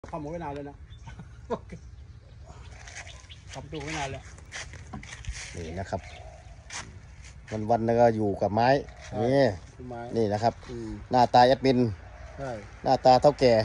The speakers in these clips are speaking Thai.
ทำไว้นานเลยนะทำดูไว้นานแล้วนี่นะครับวันๆแล้วก็อยู่กับไม้นี่นะครับหน้าตาแอดมินหน้าตาเท่าแก่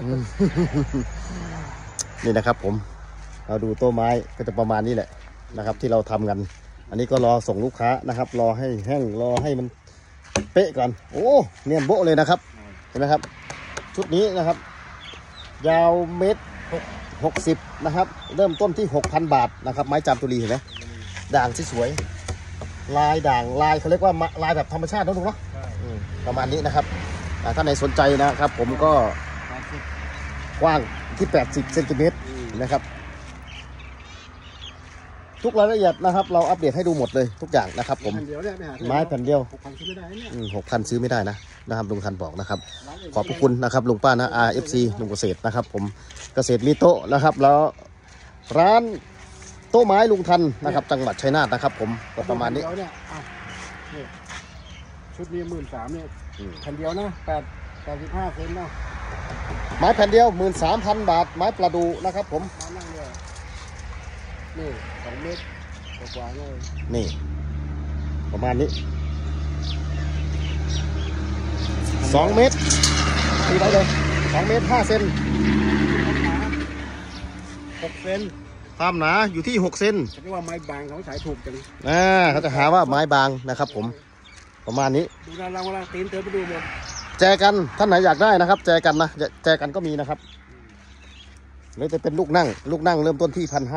นี่นะครับผมเราดูโต๊ะไม้ก็จะประมาณนี้แหละนะครับที่เราทำกันอันนี้ก็รอส่งลูกค้านะครับรอให้แห้งรอให้มันเป๊ะก่อนโอ้เนียนโบ๊ะเลยนะครับเห็นไหมครับชุดนี้นะครับยาวเมตร60นะครับเริ่มต้นที่ 6,000 บาทนะครับไม้จามจุลีเห็นไหมด่างที่สวยลายด่างลายเขาเรียกว่าลายแบบธรรมชาตินะลุงเนาะประมาณนี้นะครับถ้าไหนสนใจนะครับผมก็กว้างที่80 เซนติเมตรนะครับทุกรายละเอียดนะครับเราอัปเดตให้ดูหมดเลยทุกอย่างนะครับผมไม้แผ่นเดียว6,000 ซื้อไม่ได้นะครับลุงทันบอกนะครับขอบพระคุณนะครับลุงป้านะ RFC ลุงเกษตรนะครับผมเกษตรมีโต๊ะนะครับแล้วร้านโต๊ะไม้ลุงทันนะครับจังหวัดชัยนาทนะครับผมประมาณนี้ชุดนี้13,000เนี่ยแผ่นเดียวนะ85 เซนนะไม้แผ่นเดียว 13,000 บาทไม้ประดูนะครับผมนั่งเลยนี่2 เมตรกว่าเลยนี่ประมาณนี้2 เมตรตีได้เลย2 เมตร 5 เซน 6 เซนความหนาอยู่ที่6 เซนเขาเรียกว่าไม้บางเขาขายถูกจังเขาจะหาว่าไม้บางนะครับผมประมาณนี้ดูเราตีนเติมไปดูหมดแจกันท่านไหนอยากได้นะครับแจกันนะแจกันก็มีนะครับหรือจะเป็นลูกนั่งเริ่มต้นที่1,500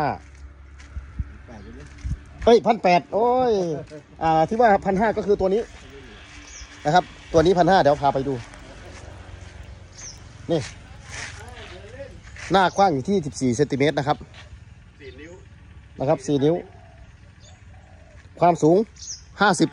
เฮ้ย1,800โอ้ยที่ว่า1,500ก็คือตัวนี้นะครับตัวนี้1,500เดี๋ยวพาไปดูนี่หน้ากว้างอยู่ที่14 เซนติเมตรนะครับ 4 นิ้วนะครับ4 นิ้วความสูง50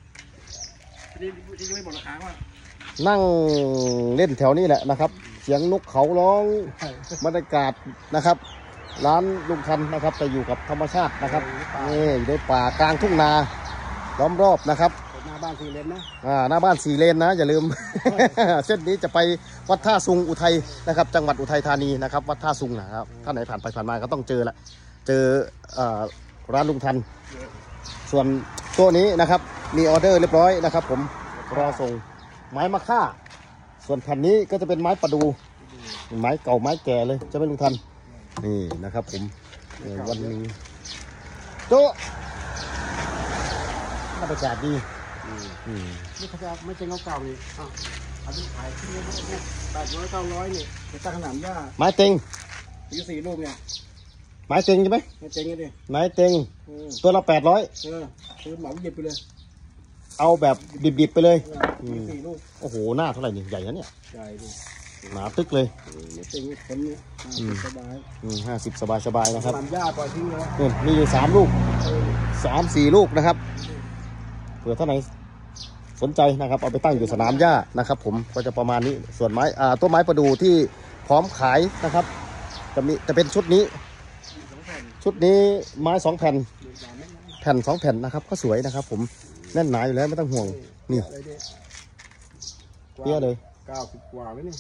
ที่ไม่หมดราคาว่านั่งเล่นแถวนี้แหละนะครับเสียงนกเขาร้องบรรยากาศนะครับร้านลุงทันนะครับจะอยู่กับธรรมชาตินะครับนี่อยู่ในป่ากลางทุ่งนาล้อมรอบนะครับหน้าบ้าน4 เลนนะหน้าบ้าน4 เลนนะอย่าลืม เส้นนี้จะไปวัดท่าซุงอุทัยนะครับจังหวัดอุทัยธานีนะครับวัดท่าซุงนะครับถ้าไหนผ่านไปผ่านมาก็ต้องเจอละเจอร้านลุงทันส่วนตัวนี้นะครับมีออเดอร์เรียบร้อยนะครับผมรอส่งไม้มะค่าส่วนแผ่นนี้ก็จะเป็นไม้ประดูไม้เก่าไม้แก่เลยจะไม่ลุงทันนี่นะครับผมวันนี้โต๊ะบรรยากาศดีนี่เขาจะไม่ใช่เก่าๆนี่อันนี้ขายที่นี่800 900นี่จะตั้งขนาดย่าไม้เต็งมี4 ลูกเนี่ยไม้เต็งใช่ไหมไม้เต็งนี่ดิไม้เต็งตัวละ800 ซื้อเหมาหยิบไปเลยเอาแบบดิบๆไปเลย 4 ลูกโอ้โหหน้าเท่าไหร่นี่ใหญ่นะเนี่ยใหญ่ดิหนาตึกเลยเต็งคนนี้สบาย 50สบายนะครับหญ้าปล่อยทิ้งเลยมีอยู่3 ลูก3-4 ลูกนะครับเผื่อท่านไหนสนใจนะครับเอาไปตั้งอยู่สนามหญ้านะครับผมก็จะประมาณนี้ส่วนไม้ต้นไม้ประดู่ที่พร้อมขายนะครับจะเป็นชุดนี้ไม้2 แผ่น2 แผ่นนะครับก็สวยนะครับผมแน่นหนาอยู่แล้วไม่ต้องห่วงนี่เปี้ยเลย 90 กว่าแล้วนี่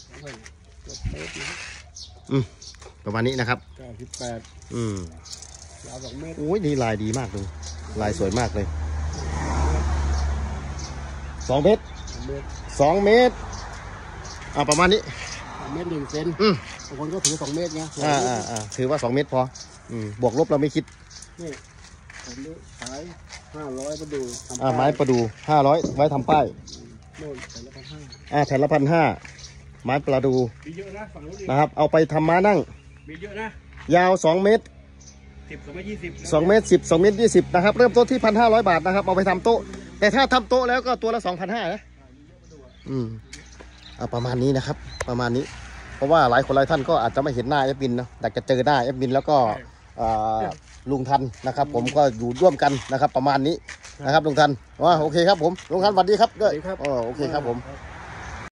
ประมาณนี้นะครับ 98ยาว2 เมตรโอ้ยนี่ลายดีมากเลยลายสวยมากเลย2 เมตร2 เมตรประมาณนี้ 1 เมตร 1 เซนบางคนก็ถือ2 เมตรไงถือว่า2 เมตรพอบวกลบเราไม่คิดนี่ผมขาย500ประดูไม้ประดู500ไว้ทำป้ายโน่นแผ่นละ 1,500 แผ่นละ1,500ไม้ประดูมีเยอะนะฝั่งนู้นนะครับเอาไปทำม้านั่งมีเยอะนะยาว2 เมตร2 เมตร 10 2 เมตร 20นะครับเริ่มต้นที่1,500 บาทนะครับเอาไปทำโต๊ะแต่ถ้าทำโต๊ะแล้วก็ตัวละ 2,500นะประมาณนี้นะครับประมาณนี้เพราะว่าหลายคนหลายท่านก็อาจจะไม่เห็นหน้าแอดมินนะอยากจะเจอหน้าแอดมินแล้วก็ลุงทันนะครับผมก็อยู่ร่วมกันนะครับประมาณนี้นะครับลุงทันโอเคครับผมลุงทันสวัสดีครับด้วยโอเคครับผม